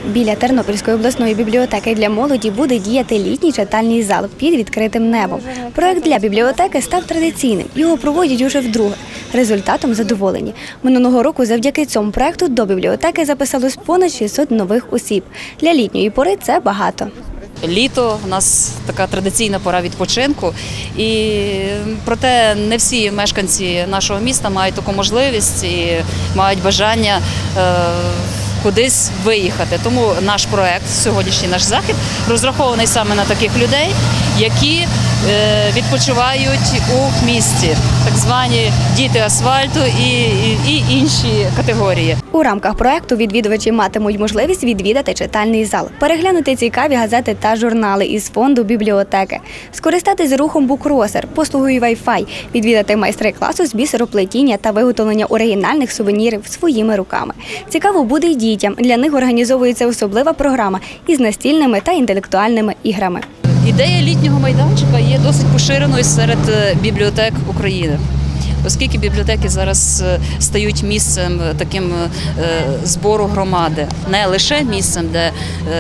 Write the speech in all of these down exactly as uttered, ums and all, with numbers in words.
Біля Тернопільської обласної бібліотеки для молоді буде діяти літній читальний зал під відкритим небом. Проект для бібліотеки став традиційним. Його проводять уже вдруге. Результатом задоволені. Минулого року завдяки цьому проекту до бібліотеки записалось понад шістсот нових осіб. Для літньої пори це багато. Літо у нас така традиційна пора відпочинку, і проте не всі мешканці нашого міста мають таку можливість і мають бажання е, кудись виїхати. Тому наш проект, сьогоднішній наш захід, розрахований саме на таких людей, які е, відпочивають у місті, так звані діти асфальту і, і, і інші категорії. У рамках проекту відвідувачі матимуть можливість відвідати читальний зал, переглянути цікаві газети та журнали із фонду бібліотеки, скористатись рухом букросер, послугою Wi-Fi, відвідати майстри-класу з бісероплетіння та виготовлення оригінальних сувенірів своїми руками. Цікаво буде й дітям. Для них організовується особлива програма із настільними та інтелектуальними іграми. Ідея літнього майданчика є досить поширеною серед бібліотек України. Оскільки бібліотеки зараз стають місцем таким збору громади, не лише місцем, де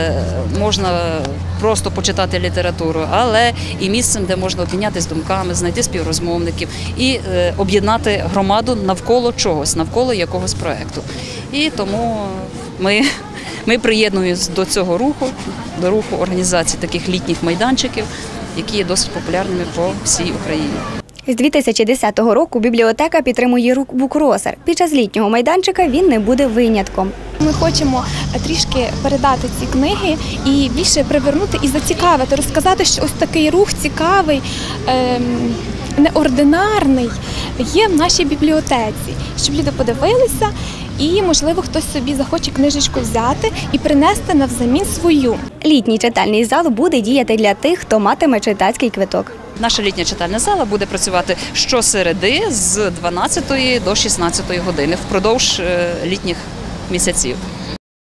можна просто почитати літературу, але і місцем, де можна обмінятися думками, знайти співрозмовників і об'єднати громаду навколо чогось, навколо якогось проєкту. І тому ми, ми приєднуємося до цього руху, до руху організації таких літніх майданчиків, які є досить популярними по всій Україні. З дві тисячі десятого року бібліотека підтримує рух букросер. Під час літнього майданчика він не буде винятком. Ми хочемо трішки передати ці книги і більше привернути і зацікавити, розказати, що ось такий рух цікавий, ем, неординарний є в нашій бібліотеці, щоб люди подивилися і, можливо, хтось собі захоче книжечку взяти і принести навзамін свою. Літній читальний зал буде діяти для тих, хто матиме читацький квиток. Наша літня читальна зала буде працювати щосереди з дванадцятої до шістнадцятої години впродовж літніх місяців.